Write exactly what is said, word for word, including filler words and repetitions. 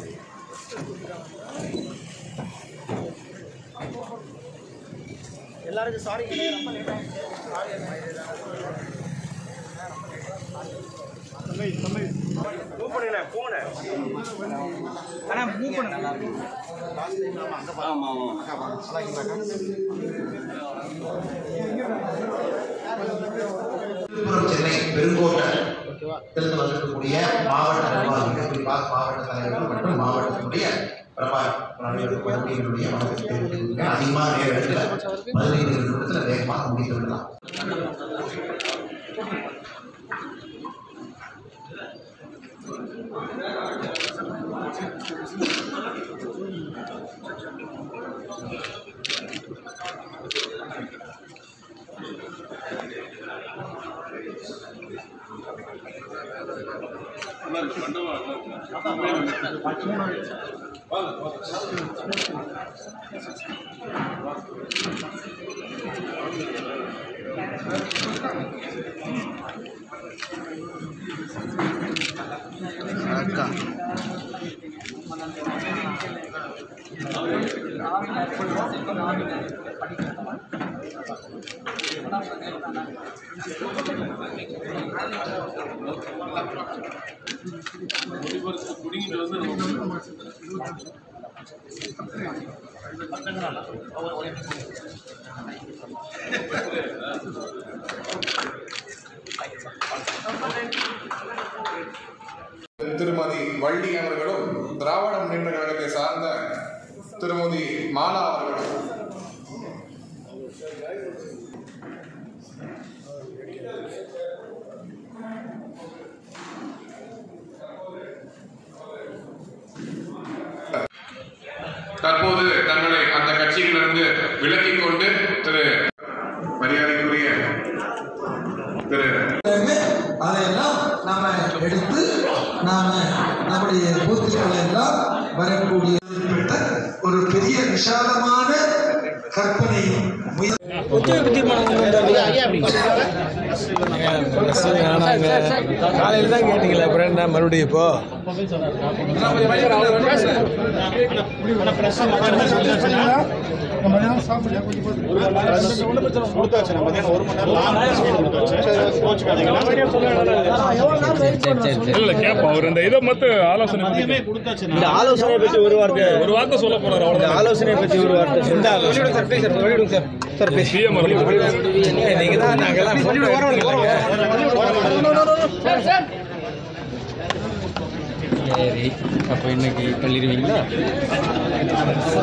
எல்லாருக்கும் சாரி ரொம்ப லேட் ஆகிடுச்சு. மூவ் பண்ணுங்க போங்க. ஆனால் மூவ் பண்ணுங்க. ஆமாம் ஆமாம் சென்னை பெருங்கோட்டை வந்திருக்கக்கூடிய மாவட்ட நிர்வாகிகள், குறிப்பாக மாவட்ட தலைவர்கள் மற்றும் மாவட்டத்தினுடைய பிரபாகரனுடைய வணக்கத்தை தெரிவித்துள்ளேன். அதிகமாக நேர இடத்துல பதினைந்து நிமிடத்தில் வேகமாக முடித்து விடலாம். திருமதி வள்ளி அவர்களும் திராவிட முன்னேற்ற கழகத்தை சார்ந்த திருமதி மாலா அவர்களும் தற்போது தங்களை அந்த கட்சியிலிருந்து விலக்கிக் கொண்டு திரு மரியாதைக்குரிய திரு அதையெல்லாம் நாம எடுத்து நாம நம்முடைய பூத்துக்களை எல்லாம் வரக்கூடிய ஒரு பெரிய விசாலமான கற்பனை காலையில் தான் கேட்டீங்களா, அப்புறம் என்ன மறுபடியும் இப்போ ஆலோசனை பற்றி ஒரு வார்த்தை ஒரு வார்த்தை சொல்ல போறாரு. ஆலோசனை பற்றி ஒரு வார்த்தை நீங்க தான் நாங்கெல்லாம் சரி. அப்போ இன்னைக்கு தள்ளிடுவீங்களா?